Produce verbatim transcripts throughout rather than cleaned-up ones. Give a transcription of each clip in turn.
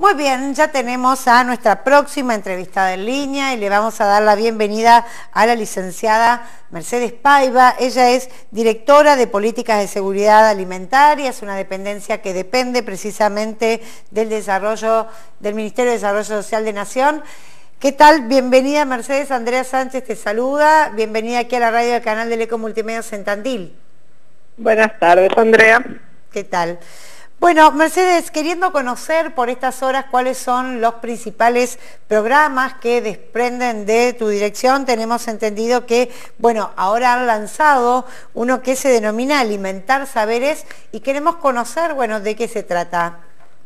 Muy bien, ya tenemos a nuestra próxima entrevistada en línea y le vamos a dar la bienvenida a la licenciada Mercedes Paiva. Ella es directora de Políticas de Seguridad Alimentaria, es una dependencia que depende precisamente del desarrollo del Ministerio de Desarrollo Social de Nación. ¿Qué tal? Bienvenida, Mercedes. Andrea Sánchez te saluda. Bienvenida aquí a la radio del canal del Eco Multimedios en Tandil. Buenas tardes, Andrea. ¿Qué tal? Bueno, Mercedes, queriendo conocer por estas horas cuáles son los principales programas que desprenden de tu dirección, tenemos entendido que, bueno, ahora han lanzado uno que se denomina Alimentar Saberes y queremos conocer, bueno, de qué se trata.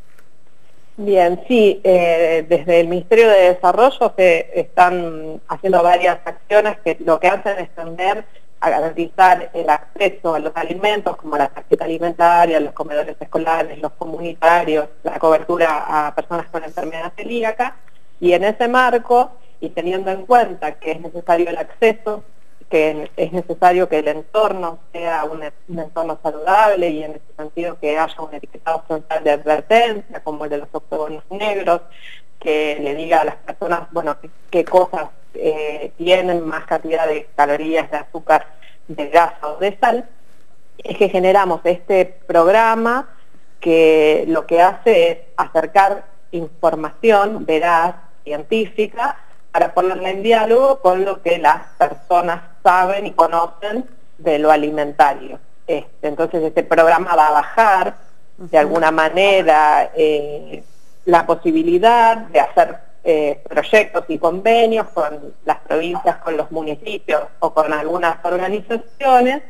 Bien, sí, eh, desde el Ministerio de Desarrollo se están haciendo varias acciones que lo que hacen es tender a garantizar el acceso a los alimentos como la tarjeta alimentaria, los comedores escolares, los comunitarios, la cobertura a personas con enfermedad celíaca, y en ese marco, y teniendo en cuenta que es necesario el acceso, que es necesario que el entorno sea un, un entorno saludable y en ese sentido que haya un etiquetado frontal de advertencia como el de los octógonos negros, que le diga a las personas, bueno, qué, qué cosas eh, tienen más cantidad de calorías, de azúcar, de grasa o de sal, es que generamos este programa que lo que hace es acercar información veraz, científica, para ponerla en diálogo con lo que las personas saben y conocen de lo alimentario. Este, entonces este programa va a bajar de alguna manera eh, la posibilidad de hacer eh, proyectos y convenios con las provincias, con los municipios o con algunas organizaciones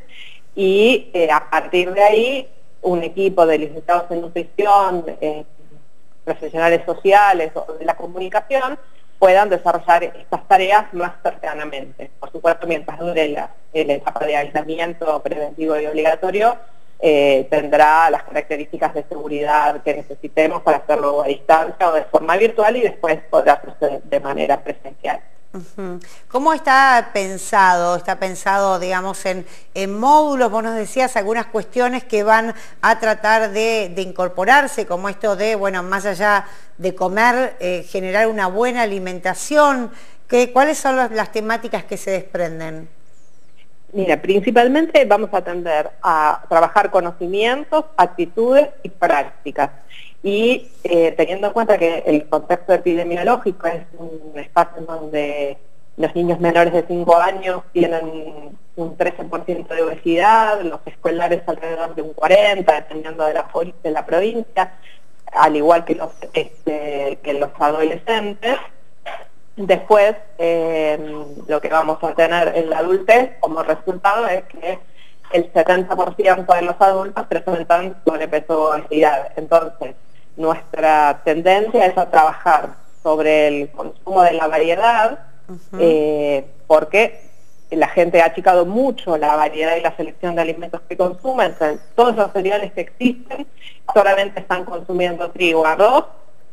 y eh, a partir de ahí un equipo de licenciados en nutrición, eh, profesionales sociales o de la comunicación puedan desarrollar estas tareas más cercanamente. Por supuesto, mientras dure la, la etapa de aislamiento preventivo y obligatorio, eh, tendrá las características de seguridad que necesitemos para hacerlo a distancia o de forma virtual y después podrá proceder de manera presencial. Uh-huh. ¿Cómo está pensado? ¿Está pensado, digamos, en, en módulos? Vos nos decías algunas cuestiones que van a tratar de, de incorporarse, como esto de, bueno, más allá de comer, eh, generar una buena alimentación. ¿Qué, ¿Cuáles son los, las temáticas que se desprenden? Mira, principalmente vamos a tender a trabajar conocimientos, actitudes y prácticas. Y eh, teniendo en cuenta que el contexto epidemiológico es un espacio en donde los niños menores de cinco años tienen un trece por ciento de obesidad, los escolares alrededor de un cuarenta por ciento, dependiendo de la, de la provincia, al igual que los, este, que los adolescentes. Después, eh, lo que vamos a tener en la adultez como resultado es que el setenta por ciento de los adultos presentan sobrepeso o obesidad. Entonces, nuestra tendencia es a trabajar sobre el consumo de la variedad, uh-huh. eh, porque la gente ha achicado mucho la variedad y la selección de alimentos que consumen. Entonces, todos los cereales que existen solamente están consumiendo trigo, arroz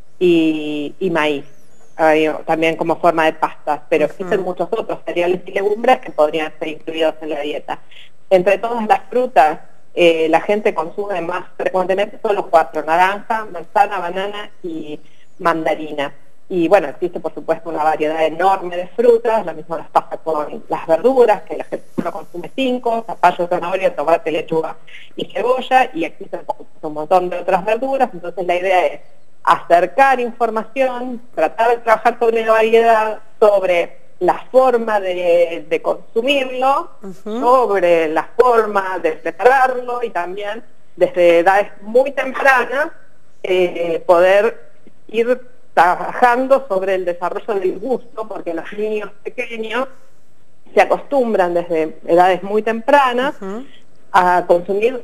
y, y maíz, eh, también como forma de pastas, pero uh-huh. existen muchos otros cereales y legumbres que podrían ser incluidos en la dieta. Entre todas las frutas, Eh, la gente consume más frecuentemente solo cuatro: naranja, manzana, banana y mandarina. Y bueno, existe por supuesto una variedad enorme de frutas, lo mismo nos pasa con las verduras, que la gente solo consume cinco: zapallo, zanahoria, tomate, lechuga y cebolla, y existen un montón de otras verduras. Entonces la idea es acercar información, tratar de trabajar sobre la variedad, sobre la forma de, de consumirlo, uh-huh. sobre la forma de prepararlo y también desde edades muy tempranas eh, poder ir trabajando sobre el desarrollo del gusto, porque los niños pequeños se acostumbran desde edades muy tempranas uh-huh. a consumir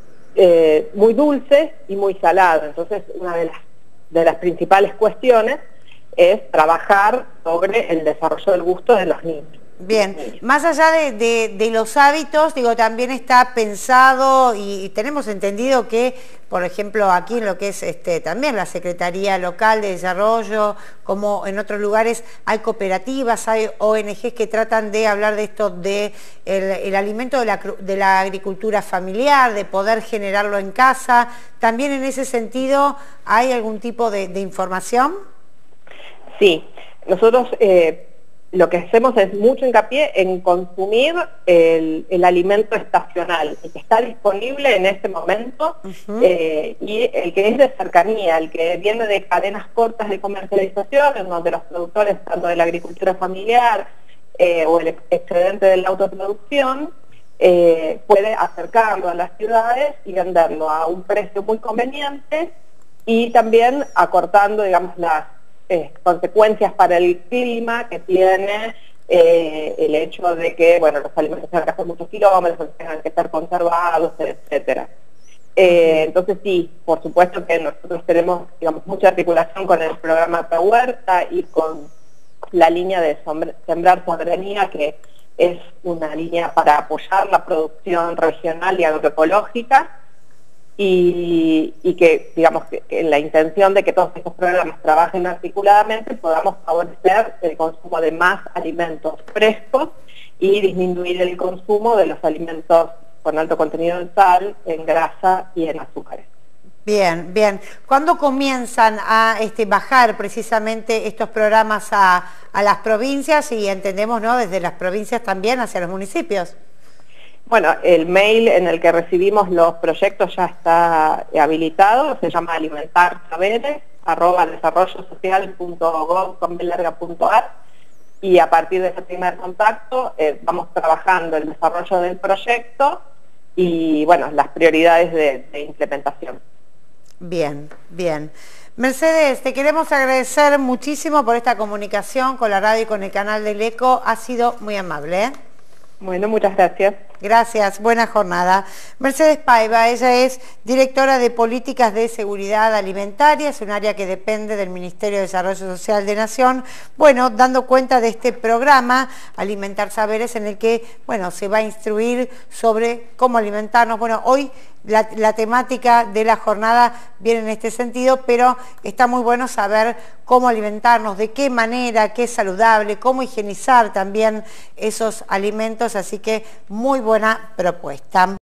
eh, muy dulces y muy salados. Entonces, una de las, de las principales cuestiones es trabajar sobre el desarrollo del gusto de los niños. Bien, más allá de, de, de los hábitos, digo, también está pensado y, y tenemos entendido que, por ejemplo, aquí en lo que es este, también la Secretaría Local de Desarrollo, como en otros lugares, hay cooperativas, hay O N Ges que tratan de hablar de esto, de el, el alimento de la, de la agricultura familiar, de poder generarlo en casa. ¿También en ese sentido hay algún tipo de, de información? Sí, nosotros... Eh... lo que hacemos es mucho hincapié en consumir el, el alimento estacional, el que está disponible en este momento, uh-huh. eh, y el que es de cercanía, el que viene de cadenas cortas de comercialización, en donde los productores, tanto de la agricultura familiar eh, o el excedente de la autoproducción, eh, puede acercarlo a las ciudades y venderlo a un precio muy conveniente y también acortando, digamos, las Eh, consecuencias para el clima que tiene eh, el hecho de que, bueno, los alimentos tengan que hacer muchos kilómetros, tengan que estar conservados, etcétera. Eh, entonces sí, por supuesto que nosotros tenemos, digamos, mucha articulación con el programa Pro Huerta y con la línea de Sembrar Soberanía, que es una línea para apoyar la producción regional y agroecológica. Y, y que, digamos, que, que la intención de que todos estos programas trabajen articuladamente podamos favorecer el consumo de más alimentos frescos y disminuir el consumo de los alimentos con alto contenido en sal, en grasa y en azúcares. Bien, bien. ¿Cuándo comienzan a este, bajar precisamente estos programas a, a las provincias y entendemos, ¿no?, desde las provincias también hacia los municipios? Bueno, el mail en el que recibimos los proyectos ya está habilitado, se llama alimentar saberes, arroba desarrollosocial punto gov punto ar, y a partir de ese primer contacto eh, vamos trabajando el desarrollo del proyecto y, bueno, las prioridades de, de implementación. Bien, bien. Mercedes, te queremos agradecer muchísimo por esta comunicación con la radio y con el canal del Eco, ha sido muy amable, ¿eh? Bueno, muchas gracias. Gracias, buena jornada. Mercedes Paiva, ella es directora de Políticas de Seguridad Alimentaria, es un área que depende del Ministerio de Desarrollo Social de Nación, bueno, dando cuenta de este programa Alimentar Saberes en el que, bueno, se va a instruir sobre cómo alimentarnos. Bueno, hoy la, la temática de la jornada viene en este sentido, pero está muy bueno saber cómo alimentarnos, de qué manera, qué es saludable, cómo higienizar también esos alimentos, así que muy buena propuesta.